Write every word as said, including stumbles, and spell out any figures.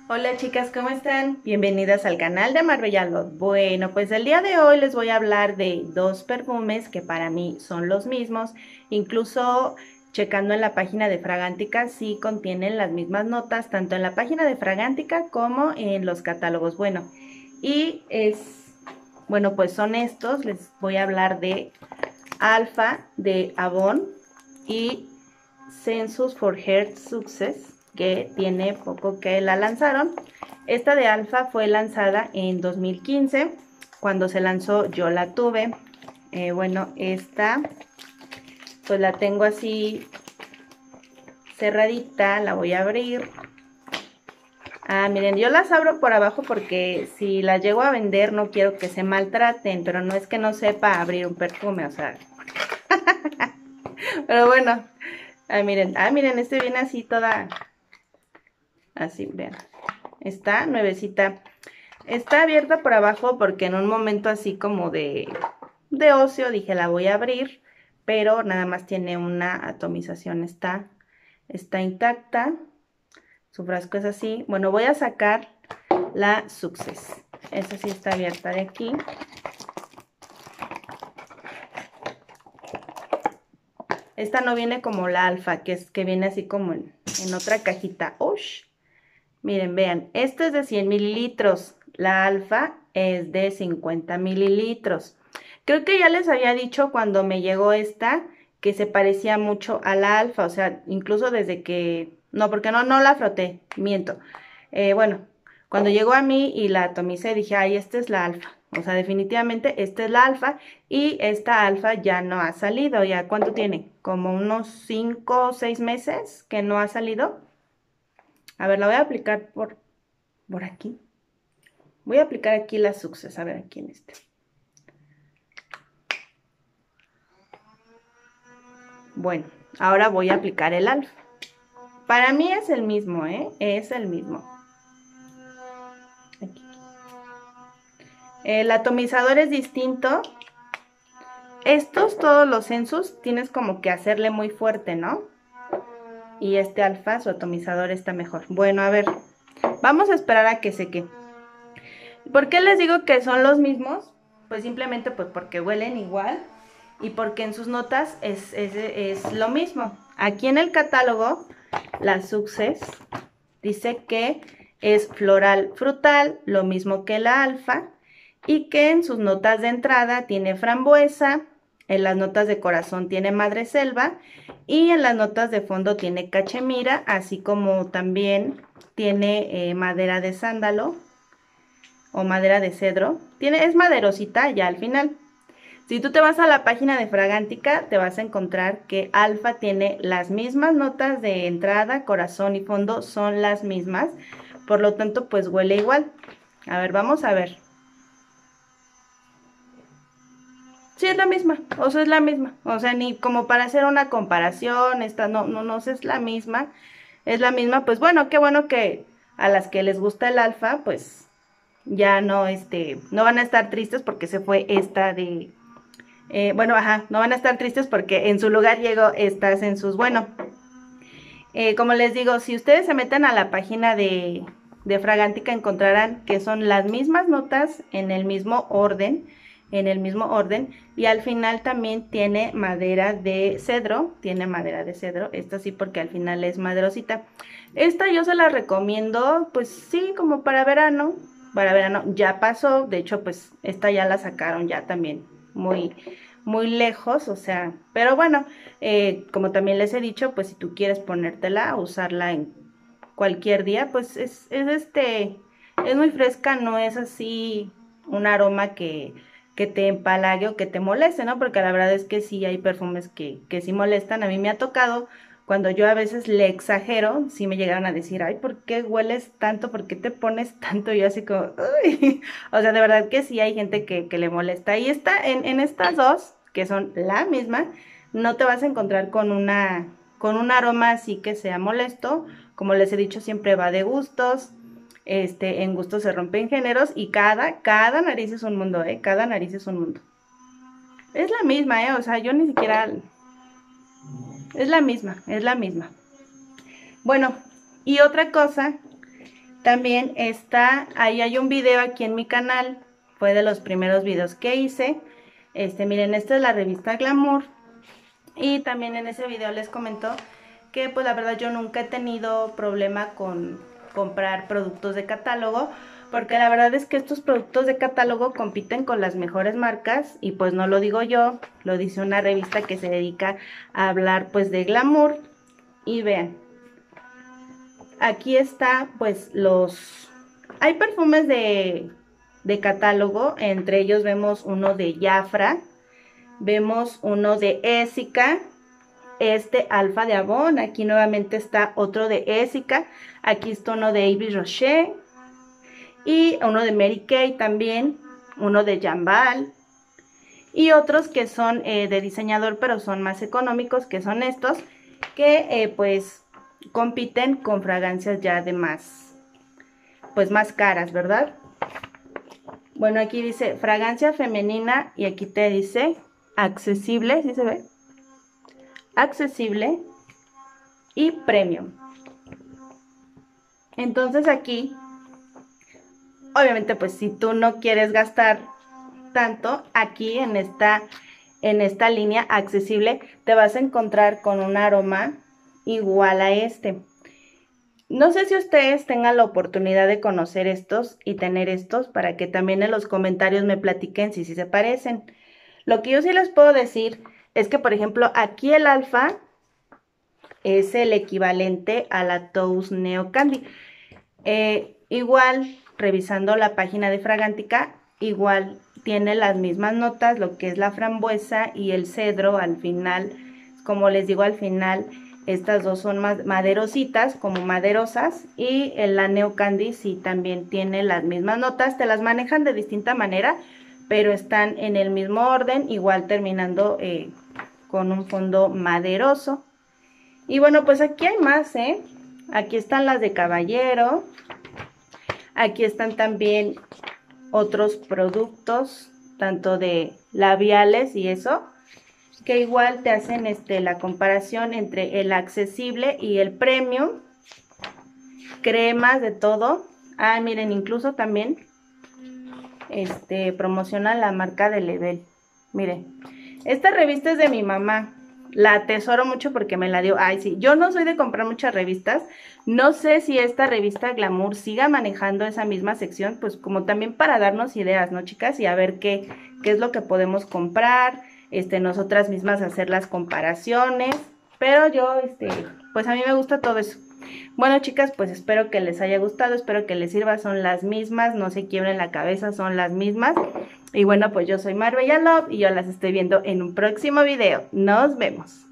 Hola chicas, ¿cómo están? Bienvenidas al canal de Marbella Lot. Bueno, pues el día de hoy les voy a hablar de dos perfumes que para mí son los mismos. Incluso checando en la página de Fragántica sí contienen las mismas notas, tanto en la página de Fragántica como en los catálogos. Bueno, y es, bueno, pues son estos. Les voy a hablar de Alpha de Avon y Sensus for Heart Success, que tiene poco que la lanzaron. Esta de Alpha fue lanzada en dos mil quince. Cuando se lanzó yo la tuve. Eh, bueno, esta pues la tengo así cerradita. La voy a abrir. Ah, miren, yo las abro por abajo porque si las llego a vender no quiero que se maltraten, pero no es que no sepa abrir un perfume, o sea. Pero bueno, ah, miren, ah, miren, este viene así toda, así, vean. Está nuevecita. Está abierta por abajo porque en un momento así como de, de ocio dije la voy a abrir, pero nada más tiene una atomización, está, está intacta. Su frasco es así. Bueno, voy a sacar la Success. Esta sí está abierta de aquí. Esta no viene como la Alpha, que es que viene así como en, en otra cajita. ¡Ush! Miren, vean, esto es de cien mililitros, la Alpha es de cincuenta mililitros. Creo que ya les había dicho cuando me llegó esta que se parecía mucho a la Alpha, o sea, incluso desde que, no, porque no, no la froté, miento. Eh, bueno, cuando llegó a mí y la atomicé dije, ay, esta es la Alpha, o sea, definitivamente esta es la Alpha y esta Alpha ya no ha salido, ¿ya cuánto tiene? Como unos cinco o seis meses que no ha salido. A ver, la voy a aplicar por, por aquí. Voy a aplicar aquí la Success, a ver aquí en este. Bueno, ahora voy a aplicar el Alpha. Para mí es el mismo, ¿eh? Es el mismo. Aquí. El atomizador es distinto. Estos, todos los Sensus, tienes como que hacerle muy fuerte, ¿no? Y este Alpha, su atomizador está mejor. Bueno, a ver, vamos a esperar a que seque. ¿Por qué les digo que son los mismos? Pues simplemente pues porque huelen igual y porque en sus notas es, es, es lo mismo. Aquí en el catálogo, la Success dice que es floral frutal, lo mismo que la Alpha, y que en sus notas de entrada tiene frambuesa, en las notas de corazón tiene madreselva y en las notas de fondo tiene cachemira, así como también tiene eh, madera de sándalo o madera de cedro. Tiene, es maderosita ya al final. Si tú te vas a la página de Fragántica, te vas a encontrar que Alpha tiene las mismas notas de entrada, corazón y fondo, son las mismas. Por lo tanto, pues huele igual. A ver, vamos a ver. Sí, es la misma, o sea, es la misma. O sea, ni como para hacer una comparación, esta no, no, no, es la misma. Es la misma, pues bueno, qué bueno que a las que les gusta el Alpha, pues ya no, este, no van a estar tristes porque se fue esta de, eh, bueno, ajá, no van a estar tristes porque en su lugar llegó estas en sus, bueno, eh, como les digo, si ustedes se meten a la página de, de Fragántica encontrarán que son las mismas notas en el mismo orden, en el mismo orden, y al final también tiene madera de cedro, tiene madera de cedro, esta sí porque al final es maderosita. Esta yo se la recomiendo, pues sí, como para verano, para verano ya pasó, de hecho pues esta ya la sacaron ya también muy, muy lejos, o sea, pero bueno, eh, como también les he dicho, pues si tú quieres ponértela, usarla en cualquier día, pues es, es este, es muy fresca, no es así un aroma que, que te empalague o que te moleste, ¿no? Porque la verdad es que sí hay perfumes que, que sí molestan, a mí me ha tocado cuando yo a veces le exagero, sí me llegaron a decir, ay, ¿por qué hueles tanto? ¿Por qué te pones tanto? Y yo así como, uy. O sea, de verdad que sí hay gente que, que le molesta. Y está en, en estas dos, que son la misma, no te vas a encontrar con una, con un aroma así que sea molesto. Como les he dicho, siempre va de gustos. Este, en gustos se rompen géneros y cada, cada nariz es un mundo, ¿eh? Cada nariz es un mundo. Es la misma, ¿eh? O sea, yo ni siquiera... Es la misma, es la misma. Bueno, y otra cosa También está, ahí hay un video aquí en mi canal, fue de los primeros videos que hice. Este, miren, esta es la revista Glamour. Y también en ese video les comento que pues la verdad yo nunca he tenido problema con comprar productos de catálogo, porque la verdad es que estos productos de catálogo compiten con las mejores marcas, y pues no lo digo yo, lo dice una revista que se dedica a hablar pues de glamour. Y vean, aquí está pues los, hay perfumes de, de catálogo, entre ellos vemos uno de Jafra, vemos uno de Essica, este Alfa de Avon, aquí nuevamente está otro de Essica, aquí está uno de Yves Rocher, y uno de Mary Kay también, uno de Jambal, y otros que son eh, de diseñador, pero son más económicos, que son estos, que eh, pues compiten con fragancias ya de más, pues más caras, ¿verdad? Bueno, aquí dice fragancia femenina, y aquí te dice accesible, ¿sí se ve? Accesible y premium. Entonces aquí, obviamente pues si tú no quieres gastar tanto, aquí en esta, en esta línea accesible te vas a encontrar con un aroma igual a este. No sé si ustedes tengan la oportunidad de conocer estos y tener estos, para que también en los comentarios me platiquen si, si se parecen. Lo que yo sí les puedo decir es que, por ejemplo, aquí el Alfa es el equivalente a la Tous Neo Candy. Eh, igual, revisando la página de Fragántica, igual tiene las mismas notas, lo que es la frambuesa y el cedro al final. Como les digo, al final estas dos son más maderositas, como maderosas, y la Neo Candy sí también tiene las mismas notas, te las manejan de distinta manera, pero están en el mismo orden, igual terminando eh, con un fondo maderoso. Y bueno, pues aquí hay más, ¿eh? Aquí están las de Caballero, aquí están también otros productos, tanto de labiales y eso, que igual te hacen este, la comparación entre el accesible y el premium. Cremas de todo. Ah, miren, incluso también este, promociona la marca de Lebel. Miren, esta revista es de mi mamá. La atesoro mucho porque me la dio. Ay, sí, yo no soy de comprar muchas revistas. No sé si esta revista Glamour siga manejando esa misma sección, pues como también para darnos ideas, ¿no, chicas? Y a ver qué, qué es lo que podemos comprar. Este, nosotras mismas hacer las comparaciones, pero yo, este, pues a mí me gusta todo eso. Bueno, chicas, pues espero que les haya gustado, espero que les sirva, son las mismas, no se quiebren la cabeza, son las mismas. Y bueno, pues yo soy Marbella Love y yo las estoy viendo en un próximo video. Nos vemos.